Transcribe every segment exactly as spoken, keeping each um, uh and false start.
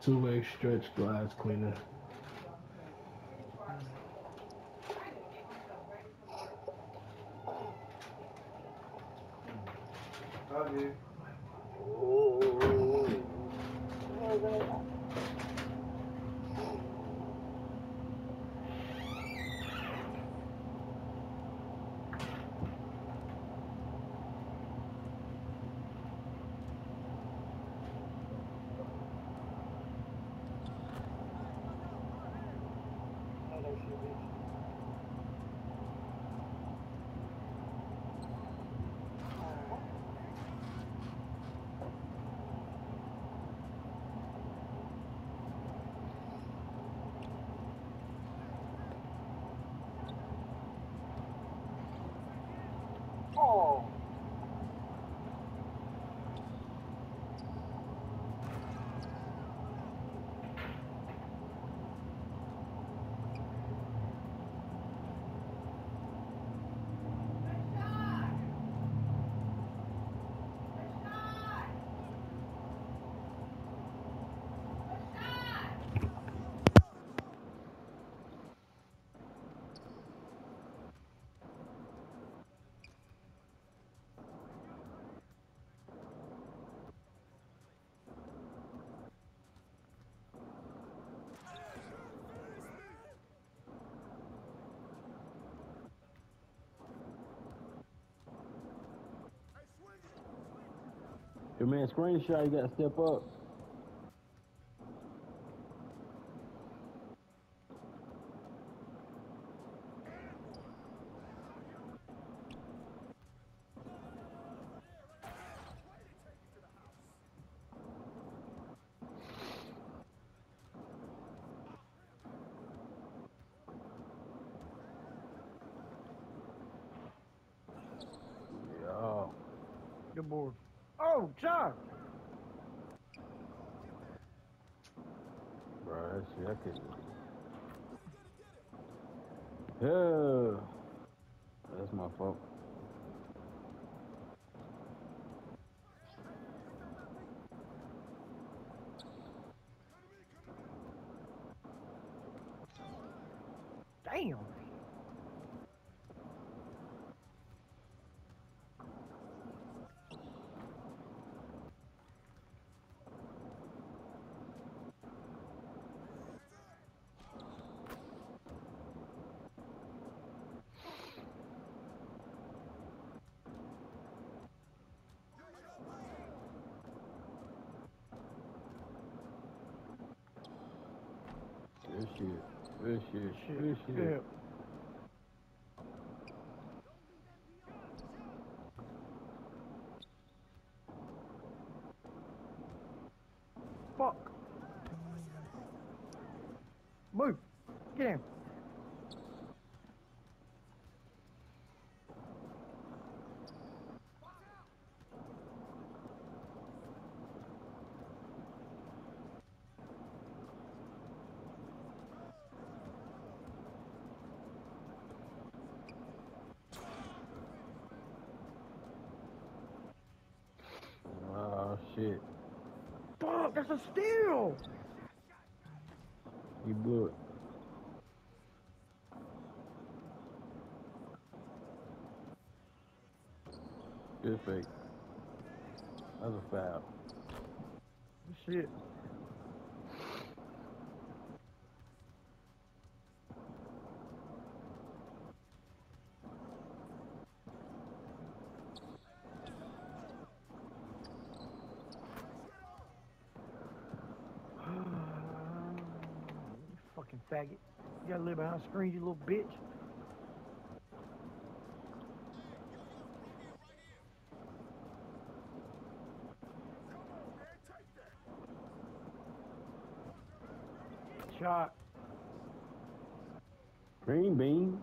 Two-way stretch glass cleaner. Love you. Oh. Your man screenshot, you gotta step up. Yeah. Good board. Oh, John. Bro, that shit, I could. Yeah. That's my fault. Damn. Good shit. Good shit. Shit. Good shit. Yeah. Fuck. Move. Get him. Oh shit. Fuck, that's a steal. You blew it. Good fake. That's a foul. Shit. You fucking faggot. You gotta live behind screens, you little bitch. Shot. Green bean.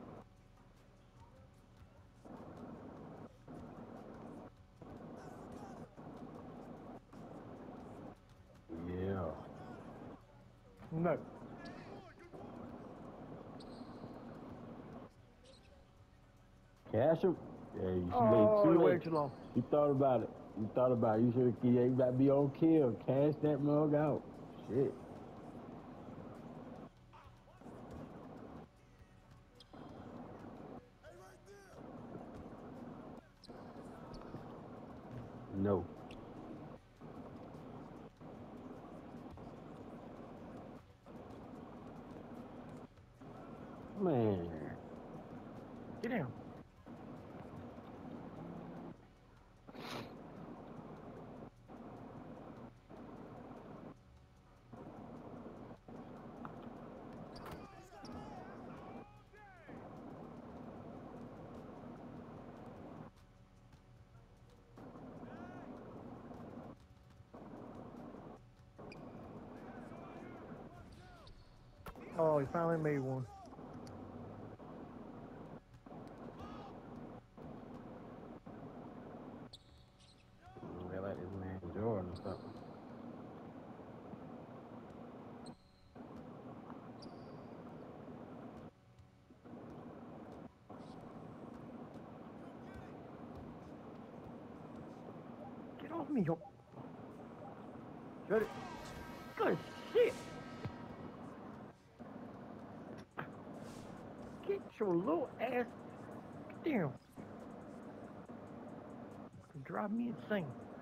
Yeah. No. Cash him. Yeah, you Oh, waited too you late. waited too long. You thought about it. You thought about it. You should have. Yeah, you got to be on kill. Cash that mug out. shit. No. Man. Get down. Oh, he finally made one. They like this man Jordan or something. Get off me, yo. Shut it. Good shit. Get your little ass down. You drive me insane.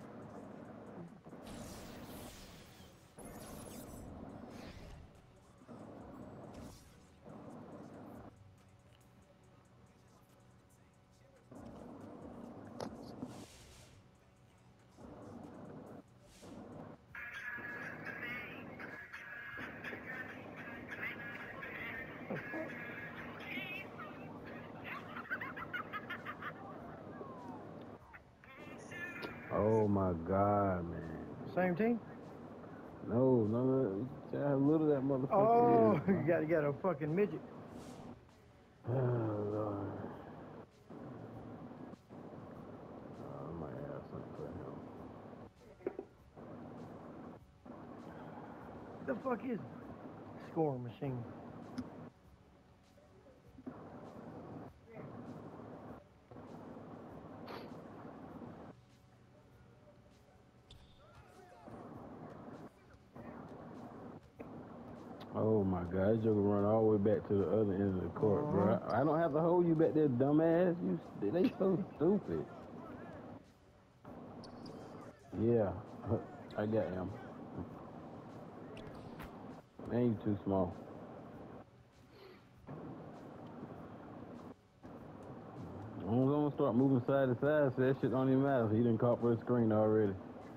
Oh my God, man. Same team? No, no, no. See how little that motherfucker Oh, is. you got you got a fucking midget. Oh, Lord. Oh, I might have something for him. The fuck is it? Scoring machine. Oh my God, that joker run all the way back to the other end of the court, Uh-huh. bro. I don't have to hold you back there, dumbass. You, they so stupid. Yeah, I got him. Man, you too small. As long as I don't start moving side to side, so that shit don't even matter. He done caught for the screen already.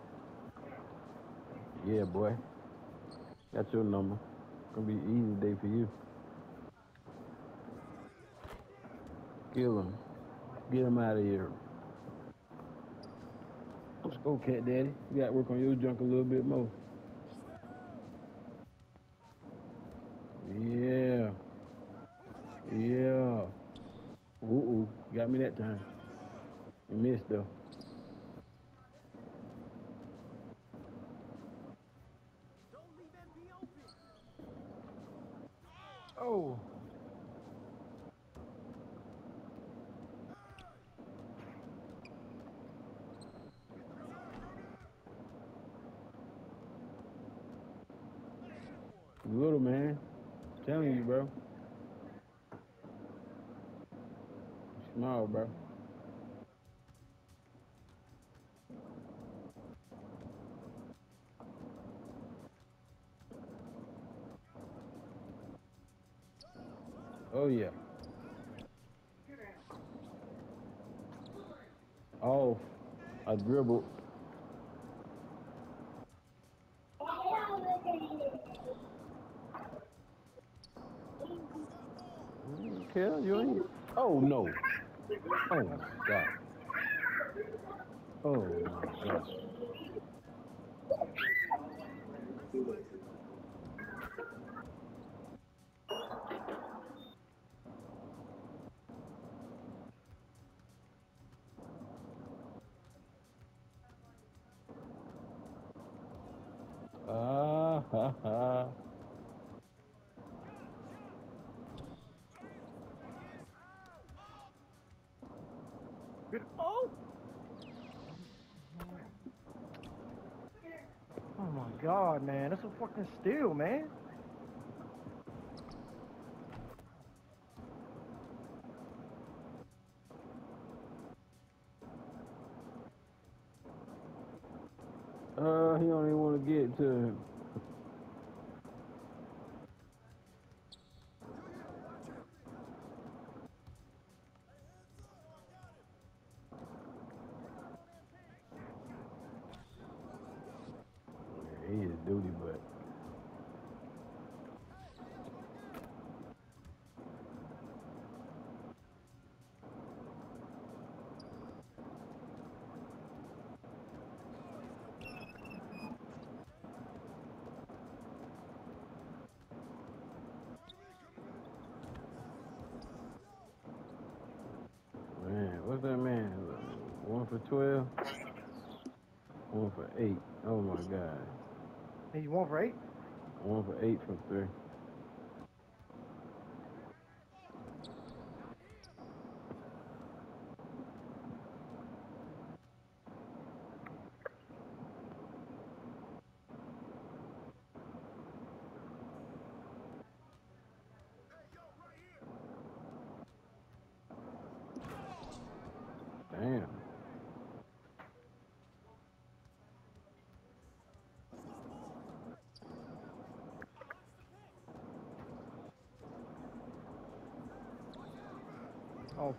Yeah, boy. Got your number. Gonna be an easy day for you. Kill him. Get him out of here. Let's go, Cat Daddy. You gotta work on your junk a little bit more. Yeah. Yeah. Ooh, got me that time. You missed though. Oh. You little man. I'm telling you, bro. You small, bro. Oh yeah. Oh, I dribbled. Kill you ain't. Oh no. Oh my God. Oh my God. Ah ha ha. Good. Oh. Oh my God, man. That's a fucking steal, man. Uh, he don't even want to get to him. Yeah, he is duty, but man, what's that man? One for twelve, one for eight. Oh my God, He's one for eight. one for eight from three. Damn. Oh,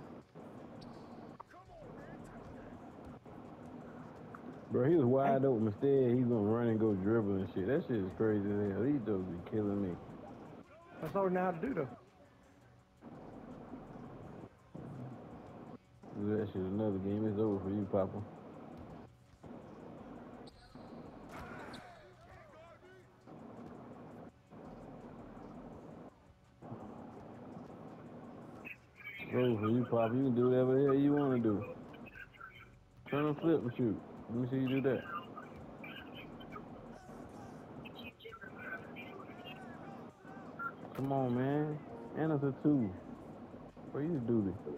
Bro, he was wide open. Instead, he's gonna run and go dribble and shit. That shit is crazy as hell. These jokes be killing me. that's all we know how to do, though. Do that shit another game. It's over for you, Papa. It's over for you, Papa. You can do whatever the hell you want to do. Turn and flip and shoot. Let me see you do that. Come on, man. And it's a two. Bro, you do this.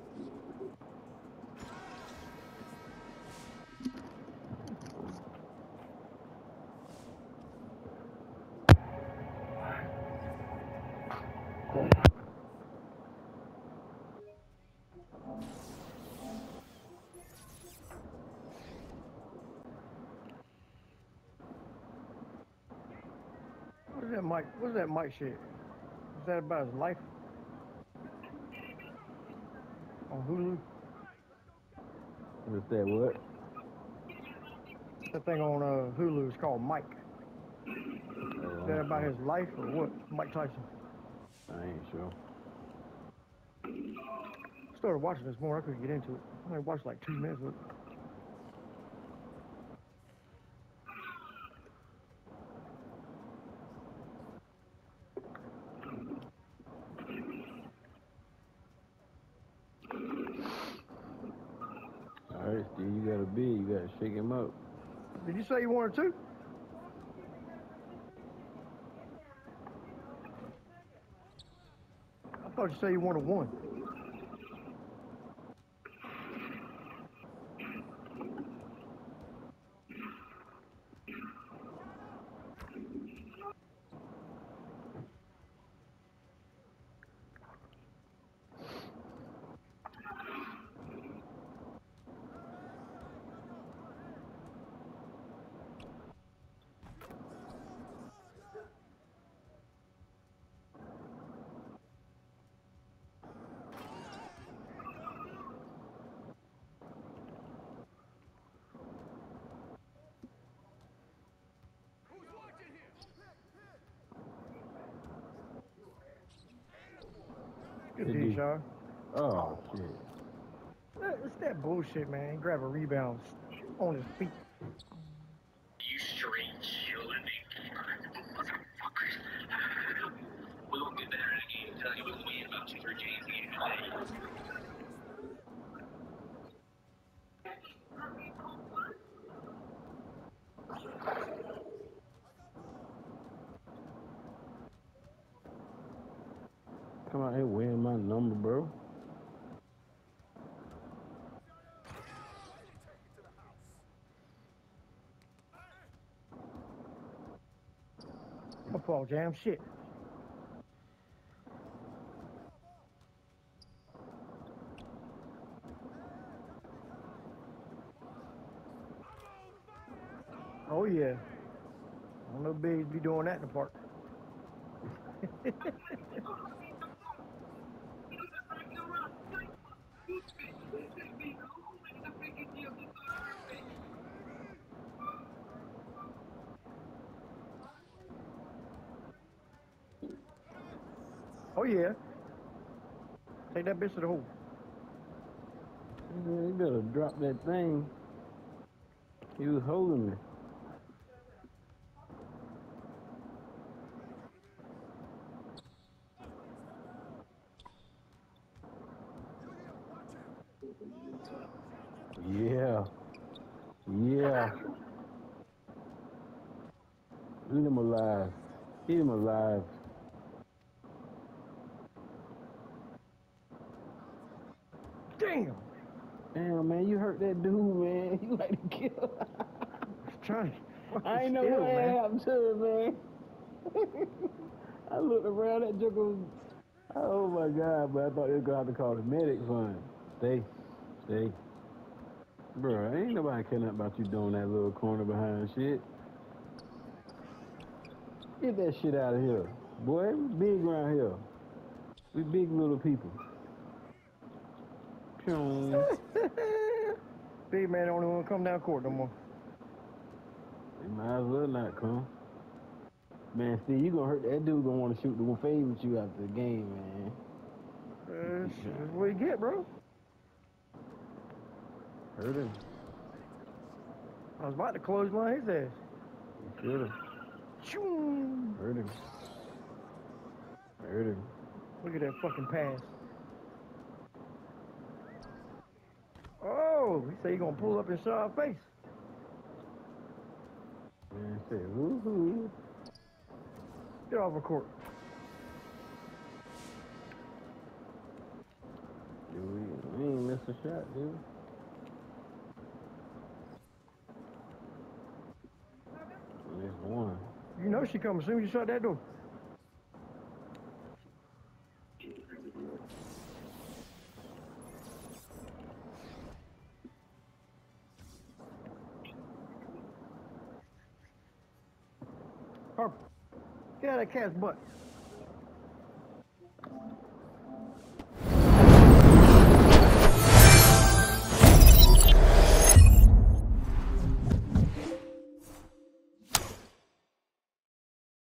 What's that Mike? What's that Mike shit? Is that about his life? On Hulu? What's that, what? That thing on uh, Hulu is called Mike. Oh, Is that about his life or what? Mike Tyson. I ain't sure. Started watching this more. I couldn't get into it. I only watched like two minutes of it. All right, Steve, you got a big. You got to shake him up. Did you say you wanted two? I thought you said you wanted one. Good D, Sean. Oh, shit. It's that bullshit, man. He grab a rebound on his feet. You straight chilling, motherfuckers. We're gonna get better in the game. Tell you we're gonna win about two, three games a game today. Come out here wearing my number, bro. Fall Jam. Shit. Oh yeah. I don't know bigs be doing that in the park. Oh yeah. Take that bitch to the hole. You better drop that thing. He was holding me. Yeah. Yeah. Eat him alive. Eat him alive. Damn. Damn, man, you hurt that dude, man. You like to kill. Trying to I ain't know steal, what man. happened to him, man. I looked around, that joker was, oh my God, but I thought they were going to have to call the medic fund. Stay, stay. Bro, ain't nobody care nothing about you doing that little corner behind shit. Get that shit out of here. Boy, we big around here. We big little people. Pew. Big man don't want to come down court no more. They might as well not come. Man, Steve, you gonna hurt that dude gonna want to shoot the fade with you after the game, man. Uh, that's what you get, bro. Hurt him. I was about to clothesline his ass. You should have. Choom. Hurt him. Hurt him. Look at that fucking pass. Oh, he said he gonna pull up and show our face. Man, say, woohoo. Get off the court. Dude, we ain't missed a shot, dude. There's one. You know she coming soon as you shut that door. Harper, get out of that cat's butt.